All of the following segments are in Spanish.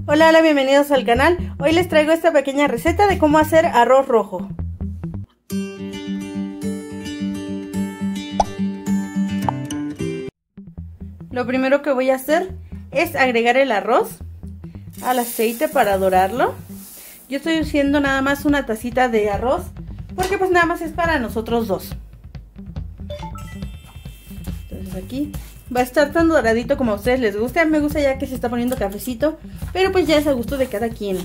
Hola, hola, bienvenidos al canal. Hoy les traigo esta pequeña receta de cómo hacer arroz rojo. Lo primero que voy a hacer es agregar el arroz al aceite para dorarlo. Yo estoy haciendo nada más una tacita de arroz porque pues nada más es para nosotros dos. Entonces aquí va a estar tan doradito como a ustedes les guste. A mí me gusta ya que se está poniendo cafecito, pero pues ya es a gusto de cada quien.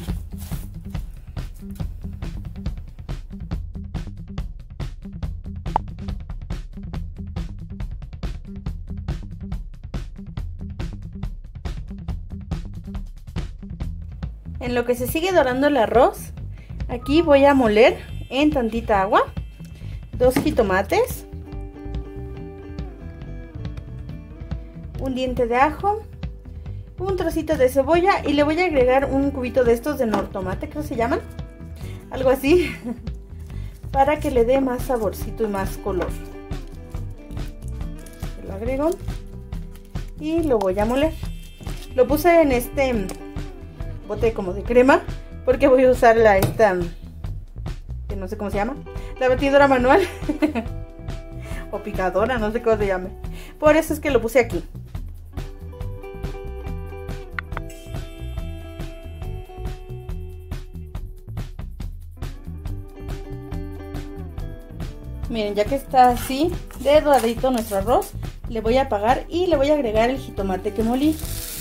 En lo que se sigue dorando el arroz, aquí voy a moler en tantita agua 2 jitomates, un diente de ajo, un trocito de cebolla y le voy a agregar un cubito de estos de nortomate, creo que se llaman, algo así, para que le dé más saborcito y más color. Lo agrego y lo voy a moler. Lo puse en este bote como de crema porque voy a usar esta que no sé cómo se llama, la batidora manual o picadora, no sé cómo se llame. Por eso es que lo puse aquí. Miren, ya que está así de doradito nuestro arroz, le voy a apagar y le voy a agregar el jitomate que molí.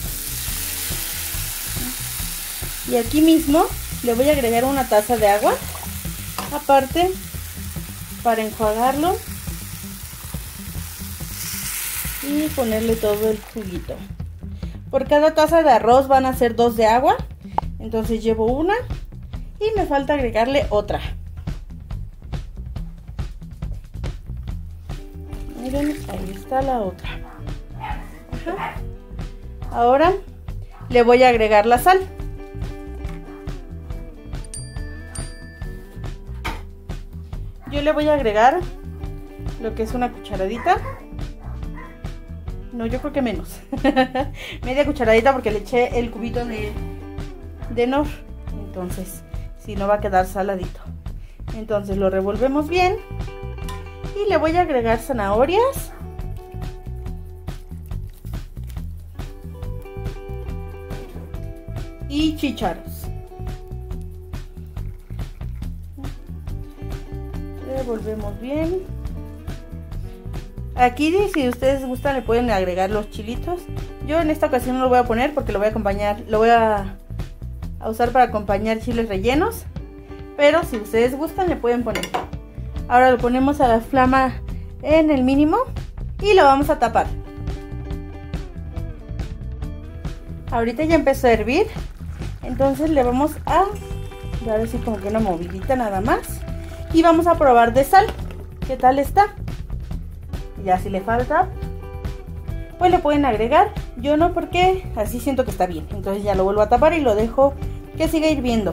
Y aquí mismo le voy a agregar una taza de agua, aparte para enjuagarlo y ponerle todo el juguito. Por cada taza de arroz van a ser 2 de agua, entonces llevo una y me falta agregarle otra. Miren, ahí está la otra. Ajá. Ahora le voy a agregar la sal. Yo le voy a agregar lo que es una cucharadita. No, yo creo que menos. Media cucharadita porque le eché el cubito de Nor. Entonces, si no va a quedar saladito. Entonces lo revolvemos bien. Y le voy a agregar zanahorias. Y chícharos. Revolvemos bien. Aquí, si ustedes gustan, le pueden agregar los chilitos. Yo en esta ocasión no lo voy a poner porque lo voy a acompañar, lo voy a usar para acompañar chiles rellenos. Pero si ustedes gustan, le pueden poner. Ahora lo ponemos a la flama en el mínimo y lo vamos a tapar. Ahorita ya empezó a hervir, entonces le vamos a dar así como que una movidita nada más. Y vamos a probar de sal, ¿qué tal está? Ya si le falta, pues le pueden agregar. Yo no, porque así siento que está bien. Entonces ya lo vuelvo a tapar y lo dejo que siga hirviendo.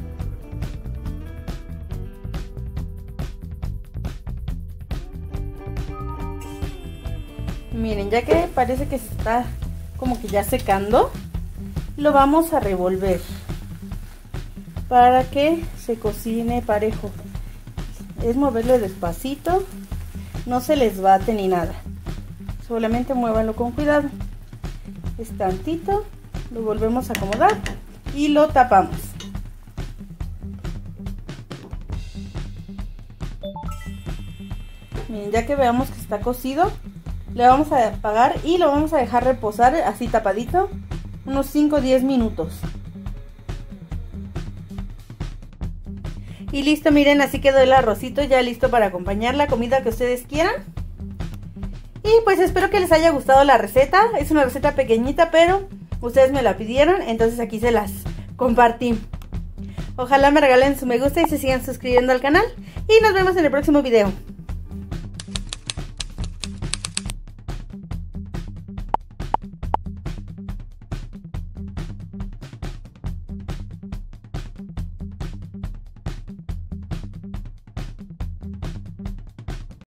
Miren, ya que parece que se está como que ya secando, lo vamos a revolver para que se cocine parejo. Es moverlo despacito, no se les bate ni nada, solamente muévanlo con cuidado. Es tantito, lo volvemos a acomodar y lo tapamos. Miren, ya que veamos que está cocido, le vamos a apagar y lo vamos a dejar reposar así tapadito unos 5 o 10 minutos. Y listo, miren, así quedó el arrocito ya listo para acompañar la comida que ustedes quieran. Y pues espero que les haya gustado la receta. Es una receta pequeñita, pero ustedes me la pidieron, entonces aquí se las compartí. Ojalá me regalen su me gusta y se sigan suscribiendo al canal. Y nos vemos en el próximo video.